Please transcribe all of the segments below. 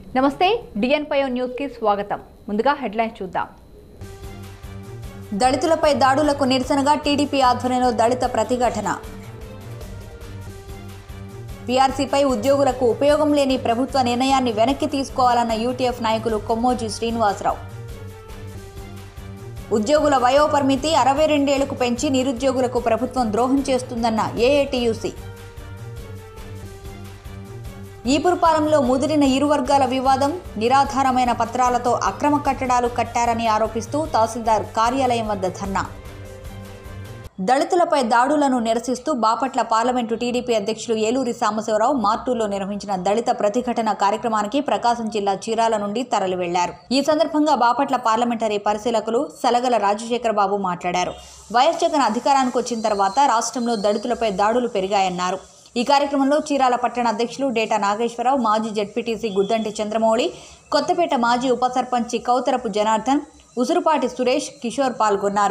నమస్తే డిఎన్5 న్యూస్ కి స్వాగతం. ముందుగా హెడ్లైన్స్ చూద్దాం. దళితులపై దాడులకు నిరసనగా టీడీపీ ఆధ్వర్యంలో దళిత ప్రతిఘటన. పీఆర్సీపై ఉద్యోగులకు ఉపయోగం లేని ప్రభుత్వ నిర్ణయాన్ని వెనక్కి తీసుకోవాలన్న యూటీఎఫ్ నాయకులు కొమ్మోజీ శ్రీనివాసరావు. ఉద్యోగుల వయోపరిమితి 62 ఏళ్లకు పెంచి నిరుద్యోగులకు ప్రభుత్వం ద్రోహం చేస్తుందన్న ఏఐటీయూసీ. ఈపురపాలెంలో ముదిరిన ఇరు వర్గాల వివాదం, నిరాధారమైన పత్రాలతో అక్రమ కట్టడాలు కట్టారని ఆరోపిస్తూ తహసీల్దార్ కార్యాలయం వద్ద ధర్నా. దళితులపై దాడులను నిరసిస్తూ బాపట్ల పార్లమెంటు టీడీపీ అధ్యక్షులు ఏలూరి సాంబశివరావు మార్టూరులో నిర్వహించిన దళిత ప్రతిఘటన కార్యక్రమానికి ప్రకాశం జిల్లా చీరాల నుండి తరలి వెళ్లారు. ఈ సందర్భంగా బాపట్ల పార్లమెంటరీ పరిశీలకులు సలగల రాజశేఖర్ బాబు మాట్లాడారు. వైఎస్ జగన్ అధికారానికి వచ్చిన తర్వాత రాష్ట్రంలో దళితులపై దాడులు పెరిగాయన్నారు. ఈ కార్యక్రమంలో చీరాల పట్టణ అధ్యక్షులు డేటా నాగేశ్వరరావు, మాజీ జెడ్పీటీసీ గుద్దంటి చంద్రమౌళి, కొత్తపేట మాజీ ఉప సర్పంచి కౌతరపు జనార్దన్, ఉసురుపాటి సురేష్, కిషోర్ పాల్గొన్నారు.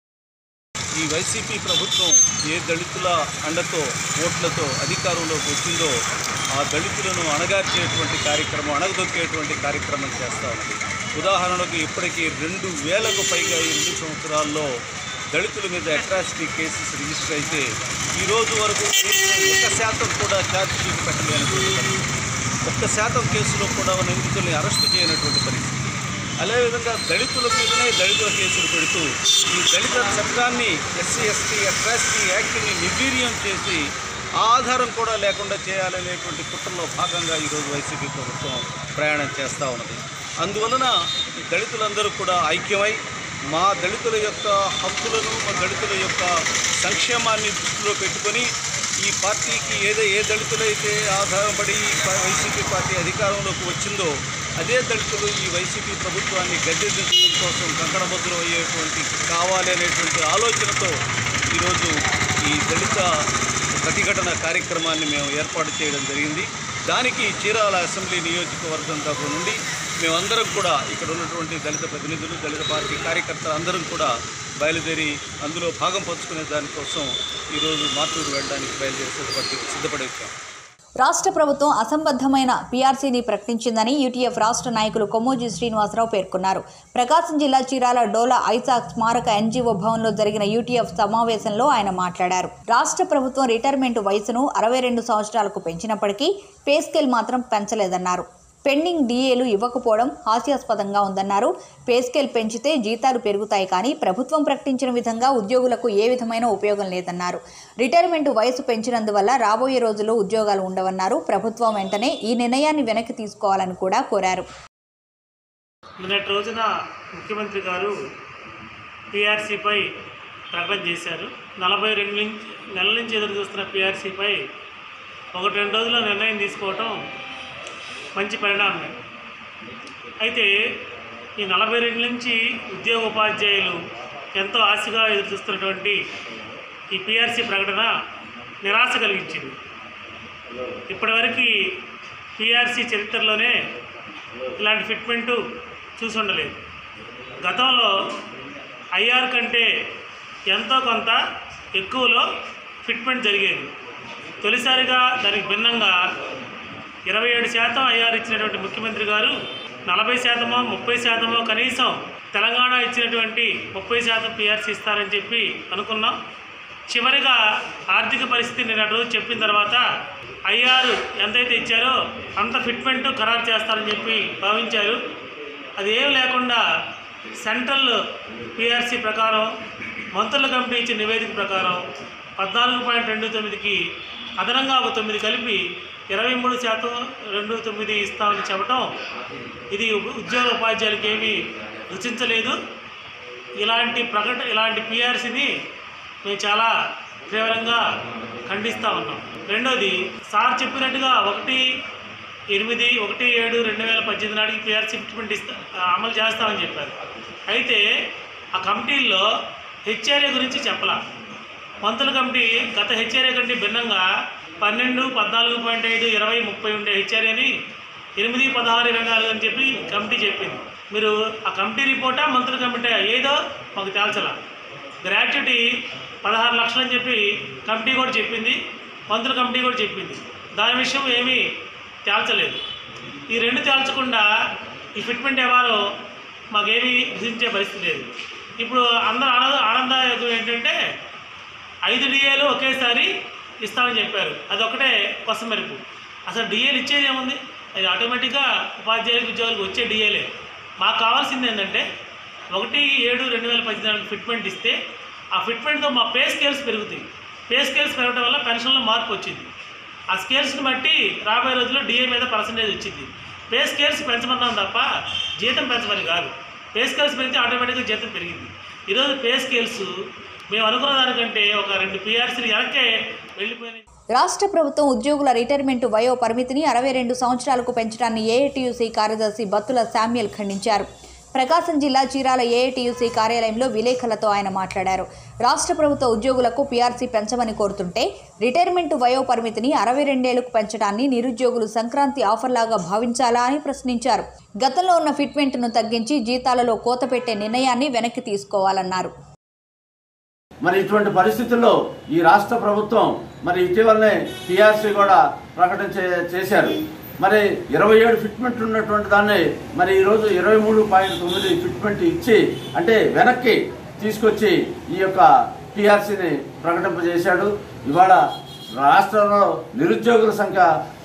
ఈ వైసీపీ ప్రభుత్వం ఏ దళితుల అండతో ఓట్లతో అధికారంలోకి వచ్చిందో ఆ దళితులను అణగార్చేటువంటి కార్యక్రమం, అణగదొక్కేటువంటి కార్యక్రమం చేస్తూ ఉంది. ఉదాహరణకు ఇప్పటికీ 2000కు పైగా ఈ 2 సంవత్సరాల్లో దళితుల మీద అట్రాసిటీ కేసెస్ రిజిస్టర్ అయితే ఈరోజు వరకు 1% కూడా ఛార్జ్ షీట్ పెట్టలేనటువంటి పరిస్థితి, 1% కేసులో కూడా నిందితుల్ని అరెస్టు చేయనటువంటి పరిస్థితి. అదేవిధంగా దళితుల మీదనే దళితుల కేసులు పెడుతూ ఈ దళిత చట్టాన్ని SC/ST అట్రాసిటీ యాక్ట్ని నిర్వీర్యం చేసి ఆధారం కూడా లేకుండా చేయాలనేటువంటి కుట్రలో భాగంగా ఈరోజు వైసీపీ ప్రభుత్వం ప్రయాణం చేస్తూ ఉన్నది. అందువలన దళితులందరూ కూడా ఐక్యమై మా దళితుల యొక్క హక్కులను, మా దళితుల యొక్క సంక్షేమాన్ని దృష్టిలో పెట్టుకొని ఈ పార్టీకి ఏ దళితులైతే ఆధారపడి వైసీపీ పార్టీ అధికారంలోకి వచ్చిందో అదే దళితులు ఈ వైసీపీ ప్రభుత్వాన్ని గద్దెదించడం కోసం కంకణబద్దులు అయ్యేటువంటి కావాలి అనేటువంటి ఆలోచనతో ఈరోజు ఈ దళిత ప్రతిఘటన కార్యక్రమాన్ని మేము ఏర్పాటు చేయడం జరిగింది. దానికి చీరాల అసెంబ్లీ నియోజకవర్గం తరఫు నుండి మేమందరం కూడా ఇక్కడ ఉన్నటువంటి దళిత ప్రతినిధులు, దళిత పార్టీ కార్యకర్తలు అందరం కూడా బయలుదేరి అందులో భాగం పంచుకునే దానికోసం ఈరోజు మార్టూరు వెళ్ళడానికి బయలుదేరి సిద్ధపడి వచ్చాం. రాష్ట్ర ప్రభుత్వం అసంబద్ధమైన పీఆర్సీని ప్రకటించిందని యూటీఎఫ్ రాష్ట్ర నాయకులు కొమ్మోజీ శ్రీనివాసరావు పేర్కొన్నారు. ప్రకాశం జిల్లా చీరాల డోలా ఐసాక్ స్మారక ఎన్జీఓ భవన్లో జరిగిన యూటీఎఫ్ సమావేశంలో ఆయన మాట్లాడారు. రాష్ట్ర ప్రభుత్వం రిటైర్మెంట్ వయసును 62 సంవత్సరాలకు పెంచినప్పటికీ పే స్కేల్ మాత్రం పెంచలేదన్నారు. పెండింగ్ డిఏలు ఇవ్వకపోవడం హాస్యాస్పదంగా ఉందన్నారు. పే స్కేల్ పెంచితే జీతాలు పెరుగుతాయి, కానీ ప్రభుత్వం ప్రకటించిన విధంగా ఉద్యోగులకు ఏ విధమైన ఉపయోగం లేదన్నారు. రిటైర్మెంట్ వయసు పెంచినందువల్ల రాబోయే రోజుల్లో ఉద్యోగాలు ఉండవన్నారు. ప్రభుత్వం వెంటనే ఈ నిర్ణయాన్ని వెనక్కి తీసుకోవాలని కూడా కోరారు. నిన్నటి రోజున ముఖ్యమంత్రి గారు పీఆర్సీపై ప్రకటన చేశారు. 42 నెలల నుంచి ఎదురు చూస్తున్న పీఆర్సీపై 1-2 రోజుల్లో నిర్ణయం తీసుకోవటం మంచి పరిణామమే. అయితే ఈ 42 నుంచి ఉద్యోగ ఉపాధ్యాయులు ఎంతో ఆశగా ఎదురుచూస్తున్నటువంటి ఈ పీఆర్సీ ప్రకటన నిరాశ కలిగించింది. ఇప్పటివరకు పీఆర్సీ చరిత్రలోనే ఇలాంటి ఫిట్మెంటు చూసి ఉండలేదు. గతంలో ఐఆర్ కంటే ఎంతో కొంత ఎక్కువలో ఫిట్మెంట్ జరిగేది. తొలిసారిగా దానికి భిన్నంగా 27% ఐఆర్ ఇచ్చినటువంటి ముఖ్యమంత్రి గారు 40%, 30% కనీసం తెలంగాణ ఇచ్చినటువంటి 30% పీఆర్సీ ఇస్తారని చెప్పి అనుకున్నాం. చివరిగా ఆర్థిక పరిస్థితి నిన్నటి రోజు చెప్పిన తర్వాత ఐఆర్ ఎంతైతే ఇచ్చారో అంత ఫిట్మెంట్ ఖరారు చేస్తారని చెప్పి భావించారు. అది ఏం లేకుండా సెంట్రల్ పీఆర్సీ ప్రకారం మంత్రుల కమిటీ ఇచ్చిన నివేదిక ప్రకారం 14.29కి అదనంగా ఒక 9 కలిపి 23.29 ఇస్తామని చెప్పడం ఇది ఉద్యోగ ఉపాధ్యాయులకి ఏమీ రుచించలేదు. ఇలాంటి పీఆర్సీని మేము చాలా తీవ్రంగా ఖండిస్తూ ఉన్నాం. రెండోది, సార్ చెప్పినట్టుగా 1/7/2018 నాటికి పీఆర్సీ ఫిట్మెంట్ అమలు చేస్తామని చెప్పారు. అయితే ఆ కమిటీల్లో హెచ్ఆర్ఏ గురించి చెప్పలా. మంత్రుల కమిటీ గత హెచ్ఆర్ఏ కంటే భిన్నంగా 12, 14.5, 20, 30 ఉండే హెచ్ఆర్ఏని 8, 16, 24 అని చెప్పి కమిటీ చెప్పింది. మీరు ఆ కమిటీ రిపోర్టా మంత్రుల కమిటీ ఏదో మాకు తేల్చలా. గ్రాట్యుటీ 16 లక్షలు అని చెప్పి కమిటీ కూడా చెప్పింది, మంత్రుల కమిటీ కూడా చెప్పింది. దాని విషయం ఏమీ తేల్చలేదు. ఈ రెండు తేల్చకుండా ఈ ఫిట్మెంట్ ఎవరో మాకేమీ విధించే పరిస్థితి లేదు. ఇప్పుడు అందరూ ఆనందం ఏంటంటే 5 డిఏలు ఒకేసారి ఇస్తామని చెప్పారు. అది ఒకటే కొత్త మెరుపు. అసలు డిఏలు ఇచ్చేది ఏముంది? అది ఆటోమేటిక్గా ఉపాధ్యాయులకు ఉద్యోగులకు వచ్చే డిఏలే. మాకు కావాల్సింది ఏంటంటే 1/7/2014 ఫిట్మెంట్ ఇస్తే ఆ ఫిట్మెంట్తో మా పే స్కేల్స్ పెరుగుతాయి. పే స్కేల్స్ పెరగడం వల్ల పెన్షన్లో మార్పు వచ్చింది. ఆ స్కేల్స్ని బట్టి రాబోయే రోజుల్లో డిఏ మీద పర్సంటేజ్ వచ్చింది. పే స్కేల్స్ పెంచమన్నాం తప్ప జీతం పెంచమని కాదు. పే స్కేల్స్ పెరిగితే ఆటోమేటిక్గా జీతం పెరిగింది. ఈరోజు పే స్కేల్స్ మేము అనుకున్న దానికంటే ఒక 2 PRCలు వెనక్కే వెళ్ళిపోయినాయి. రాష్ట్ర ప్రభుత్వం ఉద్యోగుల రిటైర్మెంట్ వయో పరిమితిని 62 సంవత్సరాలకు పెంచడాన్ని ఏఐటీయూసీ కార్యదర్శి బత్తుల శామ్యూల్ ఖండించారు. ప్రకాశం జిల్లా చీరాల ఏఐటీయూసీ కార్యాలయంలో విలేకరులతో ఆయన మాట్లాడారు. రాష్ట్ర ప్రభుత్వ ఉద్యోగులకు పీఆర్సీ పెంచమని కోరుతుంటే రిటైర్మెంట్ వయో పరిమితిని 62 ఏళ్లకు పెంచడాన్ని నిరుద్యోగులు సంక్రాంతి ఆఫర్లాగా భావించాలా అని ప్రశ్నించారు. గతంలో ఉన్న ఫిట్మెంట్ను తగ్గించి జీతాలలో కోత పెట్టే నిర్ణయాన్ని వెనక్కి తీసుకోవాలన్నారు. మరి ఇటువంటి పరిస్థితుల్లో ఈ రాష్ట్ర ప్రభుత్వం మరి ఇటీవలనే పీఆర్సీ కూడా ప్రకటన చేశారు. మరి 27 ఫిట్మెంట్ ఉన్నటువంటి దాన్ని మరి ఈరోజు 23.9 ఫిట్మెంట్ ఇచ్చి అంటే వెనక్కి తీసుకొచ్చి ఈ యొక్క పీఆర్సీని ప్రకటింపజేశాడు. ఇవాళ రాష్ట్రంలో నిరుద్యోగుల సంఖ్య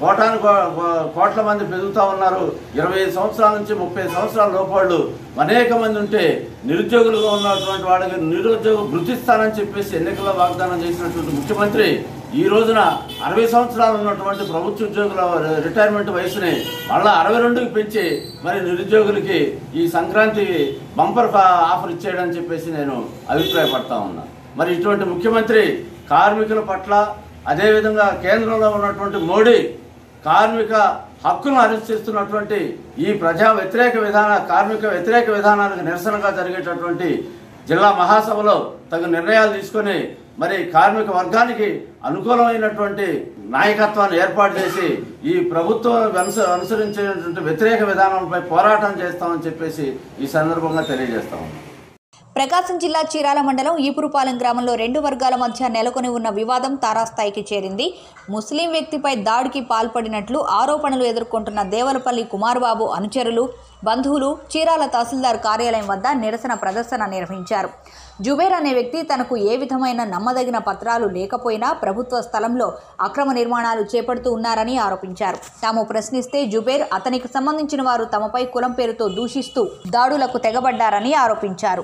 కోట్ల మంది పెరుగుతూ ఉన్నారు. 25 సంవత్సరాల నుంచి 30 సంవత్సరాల లోపళ్ళు అనేక మంది ఉంటే నిరుద్యోగులుగా ఉన్నటువంటి వాళ్ళకి నిరుద్యోగ గుర్తిస్తానని చెప్పేసి ఎన్నికల్లో వాగ్దానం చేసినటువంటి ముఖ్యమంత్రి ఈ రోజున 60 సంవత్సరాలు ఉన్నటువంటి ప్రభుత్వ ఉద్యోగుల రిటైర్మెంట్ వయసుని మళ్ళా 62కి పెంచి మరి నిరుద్యోగులకి ఈ సంక్రాంతికి బంపర్ ఆఫర్ ఇచ్చేయడని చెప్పేసి నేను అభిప్రాయపడతా ఉన్నా. మరి ఇటువంటి ముఖ్యమంత్రి కార్మికుల పట్ల అదేవిధంగా కేంద్రంలో ఉన్నటువంటి మోడీ కార్మిక హక్కులను హరిస్తున్నటువంటి ఈ ప్రజా వ్యతిరేక కార్మిక వ్యతిరేక విధానానికి నిరసనగా జరిగేటటువంటి జిల్లా మహాసభలో తగు నిర్ణయాలు తీసుకొని మరి కార్మిక వర్గానికి అనుకూలమైనటువంటి నాయకత్వాన్ని ఏర్పాటు చేసి ఈ ప్రభుత్వం అనుసరించేటువంటి వ్యతిరేక విధానంపై పోరాటం చేస్తామని చెప్పేసి ఈ సందర్భంగా తెలియజేస్తాము. ప్రకాశం జిల్లా చీరాల మండలం ఈపురుపాలెం గ్రామంలో 2 వర్గాల మధ్య నెలకొని ఉన్న వివాదం తారాస్థాయికి చేరింది. ముస్లిం వ్యక్తిపై దాడికి పాల్పడినట్లు ఆరోపణలు ఎదుర్కొంటున్న దేవలపల్లి కుమార్బాబు అనుచరులు, బంధువులు చీరాల తహసీల్దార్ కార్యాలయం వద్ద నిరసన ప్రదర్శన నిర్వహించారు. జుబేర్ అనే వ్యక్తి తనకు ఏ విధమైన నమ్మదగిన పత్రాలు లేకపోయినా ప్రభుత్వ స్థలంలో అక్రమ నిర్మాణాలు చేపడుతూ ఉన్నారని ఆరోపించారు. తాము ప్రశ్నిస్తే జుబేర్ అతనికి సంబంధించిన వారు తమపై కులం పేరుతో దూషిస్తూ దాడులకు తెగబడ్డారని ఆరోపించారు.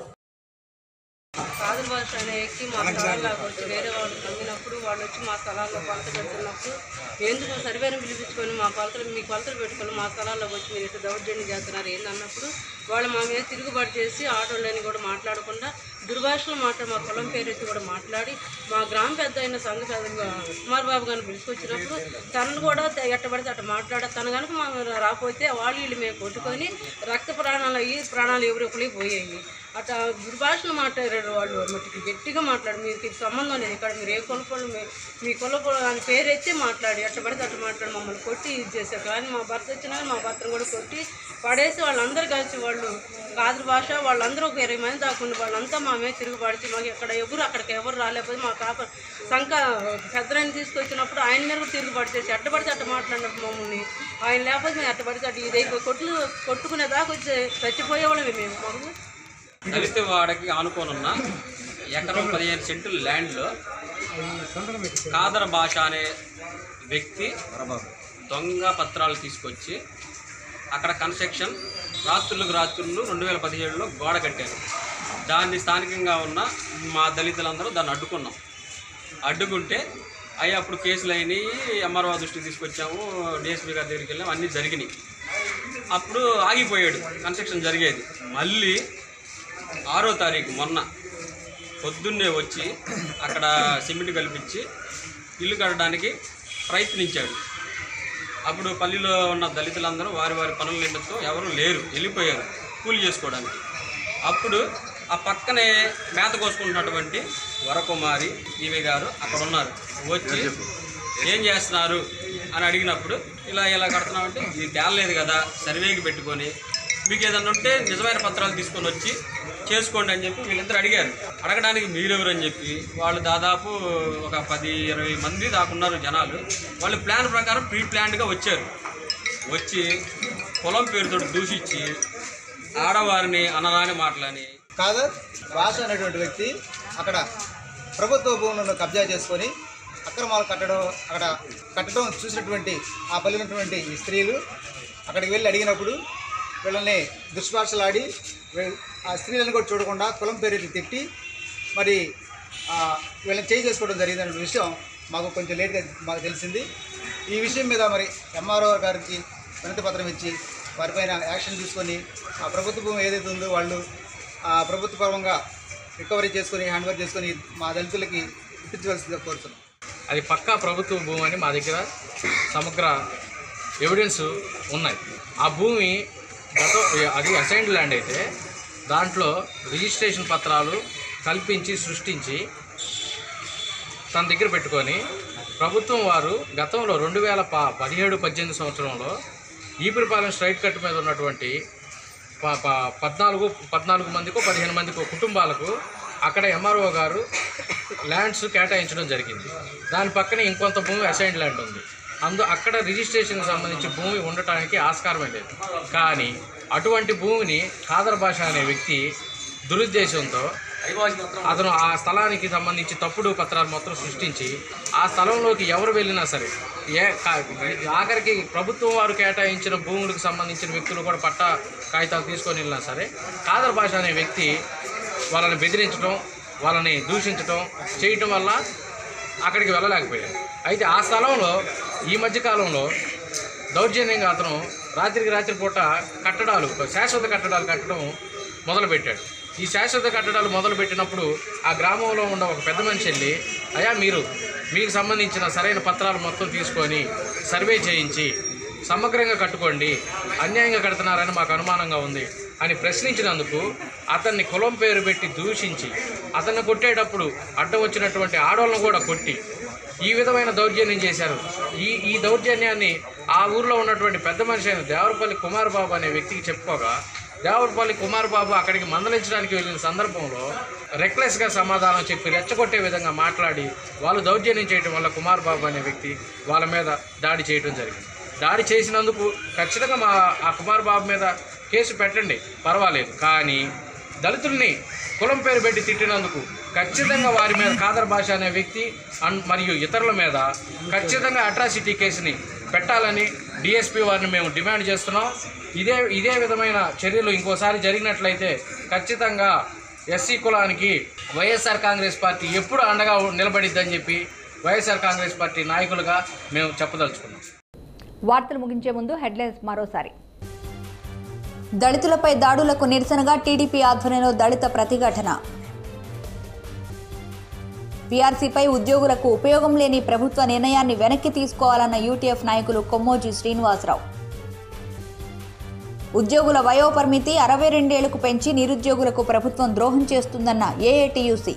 కాదుల భాష అనే వ్యక్తి మా స్థలాల్లోకి వచ్చి వేరే వాళ్ళు తమ్మినప్పుడు వాళ్ళు వచ్చి మా స్థలాల్లో కొలత పెడుతున్నప్పుడు ఎందుకు సర్వేను పిలిపించుకొని మీ కొలతలు పెట్టుకొని మా స్థలాల్లోకి వచ్చి మీరు ఇటు దౌర్జన్యం చేస్తున్నారు ఏందన్నప్పుడు వాళ్ళు మా మీద తిరుగుబాటు చేసి ఆటోలని కూడా మాట్లాడకుండా దుర్భాషలు మా కులం పేరు ఎత్తి కూడా మాట్లాడి మా గ్రామ పెద్ద అయిన సంఘ పెద్ద కుమార్బాబు గారిని పిలుచుకొచ్చినప్పుడు తనను కూడా ఎట్టబడితే అట్ట మాట్లాడ తను కనుక మా రాకపోతే వాళ్ళు వీళ్ళు మేము కొట్టుకొని రక్త ప్రాణాలు అయ్యి ప్రాణాలు ఎవరొకరికి పోయాయి. అట్లా దుర్భాషలు మాట్లాడారు వాళ్ళు. మట్టికి గట్టిగా మాట్లాడు మీకు సంబంధం లేదు, ఇక్కడ మీరు ఏ కొనుక్కోండి మీ కొనుక్కో అని పేరు ఎత్తి మాట్లాడి అట్ట పడితే అట్ట మాట్లాడి మమ్మల్ని కొట్టి ఇది చేశారు. కానీ మా భర్త వచ్చినా మా భర్తను కూడా కొట్టి పడేసి వాళ్ళందరూ కలిసి వాళ్ళు కాదుల భాష వాళ్ళందరూ ఒక 20 మంది దాకుండా వాళ్ళంతా మా మీద తిరుగుబడిచి మాకు అక్కడికి ఎవరు రాలేకపోతే మా సంఖ పెద్దరాన్ని తీసుకొచ్చినప్పుడు ఆయన మీద కూడా తిరుగుబాటు చేసి అట్టబడితే అట్ట మాట్లాడినప్పుడు మమ్మల్ని ఆయన లేకపోతే మేము అట్టబడితే అట్టు ఇదైపోయి కొట్టుకునే దాకా వచ్చి చచ్చిపోయేవాళ్ళమే మేము. మాకు దళిత వాడకి ఆనుకోనున్న ఎకరం 15 సెంటుల ల్యాండ్లో కాదర భాష అనే వ్యక్తి దొంగ పత్రాలు తీసుకొచ్చి అక్కడ కన్స్ట్రక్షన్ రాత్రులు 2017లో గోడ కట్టారు. దాన్ని స్థానికంగా ఉన్న మా దళితులందరూ దాన్ని అడ్డుకుంటే అప్పుడు కేసులు అయినాయి. ఎంఆర్ఓ దృష్టికి తీసుకొచ్చాము, డిఎస్పీ గారి దగ్గరికి వెళ్ళాము, అన్నీ జరిగినాయి. అప్పుడు ఆగిపోయాడు, కన్స్ట్రక్షన్ జరిగేది. మళ్ళీ 6వ తారీఖు మొన్న పొద్దున్నే వచ్చి అక్కడ సిమెంట్ కల్పించి ఇల్లు కట్టడానికి ప్రయత్నించాడు. అప్పుడు పల్లిలో ఉన్న దళితులందరూ వారి పనుల నిమిత్తం ఎవరు లేరు, వెళ్ళిపోయారు కూలి చేసుకోవడానికి. అప్పుడు ఆ పక్కనే మేత కోసుకుంటున్నటువంటి వరకుమారి ఈవి గారు అక్కడ ఉన్నారు. వచ్చి ఏం చేస్తున్నారు అని అడిగినప్పుడు ఇలా కడుతున్నామంటే ఇది తేలలేదు కదా, సర్వేకి పెట్టుకొని మీకు ఏదన్నా ఉంటే నిజమైన పత్రాలు తీసుకొని వచ్చి చేసుకోండి అని చెప్పి వీళ్ళిద్దరు అడిగారు. అడగడానికి మీరెవరు అని చెప్పి వాళ్ళు దాదాపు ఒక 10-20 మంది దాకున్నారు జనాలు. వాళ్ళు ప్లాన్ ప్రకారం ప్రీ ప్లాన్డ్గా వచ్చారు. వచ్చి కులం పేరుతో దూషించి ఆడవారిని అనరాని మాటలని కాదర్ భాష అనేటువంటి వ్యక్తి అక్కడ ప్రభుత్వ భూములను కబ్జా చేసుకొని అక్రమాలు కట్టడం చూసినటువంటి ఆ పలినటువంటి ఈ స్త్రీలు అక్కడికి వెళ్ళి అడిగినప్పుడు వీళ్ళని దుష్భాషలాడి ఆ స్త్రీలను కూడా చూడకుండా కులం పేరు తిట్టి మరి వీళ్ళని చేయి చేసుకోవడం జరిగిందనే విషయం మాకు కొంచెం లేట్గా మాకు తెలిసింది. ఈ విషయం మీద మరి ఎంఆర్ఓ గారికి వినతి పత్రం ఇచ్చి వారిపైన యాక్షన్ తీసుకొని ఆ ప్రభుత్వ భూమి ఏదైతే ఉందో వాళ్ళు ఆ ప్రభుత్వ పరంగా రికవరీ చేసుకొని హ్యాండ్ ఓవర్ చేసుకొని మా దళితులకి ఇప్పించవలసిందిగా కోరుతున్నాం. అది పక్కా ప్రభుత్వ భూమి అని మా దగ్గర సమగ్ర ఎవిడెన్స్ ఉన్నాయి. ఆ భూమి అది అసైన్డ్ ల్యాండ్ అయితే దాంట్లో రిజిస్ట్రేషన్ పత్రాలు కల్పించి సృష్టించి తన దగ్గర పెట్టుకొని ప్రభుత్వం వారు గతంలో 2017-18 సంవత్సరంలో ఈపురపాలెం స్ట్రైట్ కట్ మీద ఉన్నటువంటి 14 మందికో 15 మందికో కుటుంబాలకు అక్కడ ఎంఆర్ఓ గారు ల్యాండ్స్ కేటాయించడం జరిగింది. దాని పక్కనే ఇంకొంత భూమి అసైన్డ్ ల్యాండ్ ఉంది. అక్కడ రిజిస్ట్రేషన్కి సంబంధించి భూమి ఉండటానికి ఆస్కారమే లేదు. కానీ అటువంటి భూమిని ఖాదర్ భాష అనే వ్యక్తి దురుద్దేశంతో అతను ఆ స్థలానికి సంబంధించి తప్పుడు పత్రాలు మొత్తం సృష్టించి ఆ స్థలంలోకి ఎవరు వెళ్ళినా సరే ఆఖరికి ప్రభుత్వం వారు కేటాయించిన భూములకు సంబంధించిన వ్యక్తులు కూడా పట్టా కాగితాలు తీసుకొని వెళ్ళినా సరే ఖాదర్ భాష అనే వ్యక్తి వాళ్ళని బెదిరించడం, వాళ్ళని దూషించడం చేయటం వల్ల అక్కడికి వెళ్ళలేకపోయాడు. అయితే ఆ స్థలంలో ఈ మధ్యకాలంలో దౌర్జన్యంగా అతను రాత్రిపూట శాశ్వత కట్టడాలు కట్టడం మొదలుపెట్టాడు. ఈ శాశ్వత కట్టడాలు మొదలుపెట్టినప్పుడు ఆ గ్రామంలో ఉన్న ఒక పెద్ద మనిషి వెళ్ళి, అయ్యా మీకు సంబంధించిన సరైన పత్రాలు మొత్తం తీసుకొని సర్వే చేయించి సమగ్రంగా కట్టుకోండి, అన్యాయంగా కడుతున్నారని మాకు అనుమానంగా ఉంది అని ప్రశ్నించినందుకు అతన్ని కులం పేరు పెట్టి దూషించి అతన్ని కొట్టేటప్పుడు అడ్డం వచ్చినటువంటి ఆడవాళ్ళను కూడా కొట్టి ఈ విధమైన దౌర్జన్యం చేశారు. ఈ దౌర్జన్యాన్ని ఆ ఊర్లో ఉన్నటువంటి పెద్ద మనిషి అయిన దేవరపల్లి కుమార్ బాబు అనే వ్యక్తికి చెప్పుకోగా దేవరపల్లి కుమార్ బాబు అక్కడికి మందలించడానికి వెళ్ళిన సందర్భంలో రెక్లెస్గా సమాధానం చెప్పి రెచ్చగొట్టే విధంగా మాట్లాడి వాళ్ళు దౌర్జన్యం చేయడం వల్ల కుమార్ బాబు అనే వ్యక్తి వాళ్ళ మీద దాడి చేయడం జరిగింది. దాడి చేసినందుకు ఖచ్చితంగా ఆ కుమార్ బాబు మీద కేసు పెట్టండి, పర్వాలేదు. కానీ దళితుల్ని కులం పేరు పెట్టి తిట్టినందుకు ఖచ్చితంగా వారి మీద ఖాదర్ భాష అనే వ్యక్తి మరియు ఇతరుల మీద ఖచ్చితంగా అట్రాసిటీ కేసుని పెట్టాలని డిఎస్పీ వారిని మేము డిమాండ్ చేస్తున్నాం. ఇదే విధమైన చర్యలు ఇంకోసారి జరిగినట్లయితే ఖచ్చితంగా ఎస్సీ కులానికి వైఎస్ఆర్ కాంగ్రెస్ పార్టీ ఎప్పుడు అండగా నిలబడిద్దని చెప్పి వైఎస్ఆర్ కాంగ్రెస్ పార్టీ నాయకులుగా మేము చెప్పదలుచుకున్నాం. వార్తలు ముగించే ముందు హెడ్లైన్స్ మరోసారి. దళితులపై దాడులకు నిరసనగా టీడీపీ ఆధ్వర్యంలో దళిత ప్రతిఘటన. పీఆర్సీపై ఉద్యోగులకు ఉపయోగం లేని ప్రభుత్వ నిర్ణయాన్ని వెనక్కి తీసుకోవాలన్న యూటీఎఫ్ నాయకులు కొమ్మోజీ శ్రీనివాసరావు. ఉద్యోగుల వయోపరిమితి 62 ఏళ్లకు పెంచి నిరుద్యోగులకు ప్రభుత్వం ద్రోహం చేస్తుందన్న ఏఐటీయూసీ.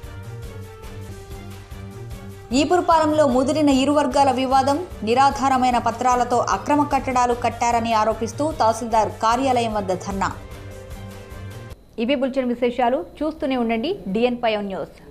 ఈపురపాలెంలో ముదిరిన ఇరు వర్గాల వివాదం, నిరాధారమైన పత్రాలతో అక్రమ కట్టడాలు కట్టారని ఆరోపిస్తూ తహసీల్దార్ కార్యాలయం వద్ద ధర్నా. ఇవి బులెటిన్ విశేషాలు. చూస్తూనే ఉండండి డిఎన్5 న్యూస్.